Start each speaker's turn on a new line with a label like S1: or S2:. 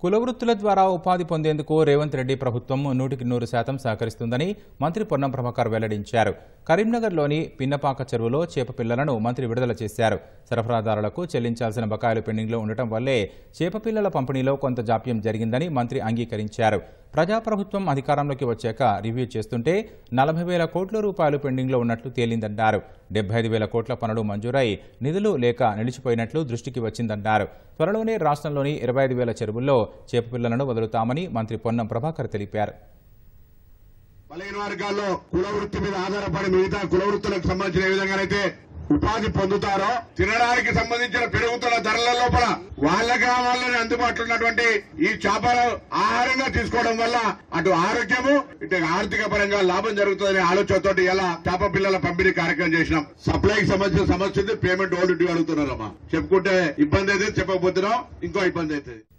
S1: కులవృత్తుల ద్వారా ఉపాధి పొందేందుకు రేవంత్ రెడ్డి ప్రభుత్వం 100% సహకరిస్తుందని మంత్రి పొన్నం ప్రభాకర్ వెల్లడించారు. కరీంనగర్లోని పిన్నపాక చెరువులో చేప పిల్లలను మంత్రి విడుదల చేశారు. సరఫరాదారులకు చెల్లించాల్సిన బకాయిలు పెండింగ్లో ఉండటం వల్లే చేప పిల్లల పంపిణీలో కొంత జాప్యం జరిగిందని మంత్రి అంగీకరించారు. ప్రజాప్రభుత్వం అధికారంలోకి వచ్చాక రివ్యూ చేస్తుంటే 40,000 కోట్ల రూపాయలు పెండింగ్లో ఉన్నట్లు తేలిందన్నారు. 75,000 కోట్ల పనులు మంజూరై నిధులు లేక నిలిచిపోయినట్లు దృష్టికి వచ్చిందన్నారు. త్వరలోనే రాష్ట్రంలోని 25,000 చెరువుల్లో చేప పిల్లలను వదులుతామని మంత్రి పొన్నం ప్రభాకర్ తెలిపారు.
S2: బలహీన వర్గాల్లో కుల వృత్తి మీద ఆధారపడి మిగతా కుల వృత్తులకు సంబంధించిన ఏ విధంగానైతే ఉపాధి పొందుతారో తినడానికి సంబంధించిన పెరుగుతున్న ధరల లోపల వాళ్ళకి వాళ్ళని అందుబాటులో ఉన్నటువంటి ఈ చేపలు ఆహారంగా తీసుకోవడం వల్ల అటు ఆరోగ్యము ఇటు ఆర్థిక పరంగా లాభం జరుగుతుందనే ఆలోచనతో ఇలా చేప పిల్లల పంపిణీ కార్యక్రమం చేసినాం. సప్లైకి సంబంధించిన సమస్య ఉంది, పేమెంట్ ఓల్డ్ డ్యూ అడుగుతున్నారమ్మా. చెప్పుకుంటే ఇబ్బంది అయితే చెప్పకపోతున్నాం, ఇంకో ఇబ్బంది అవుతుంది.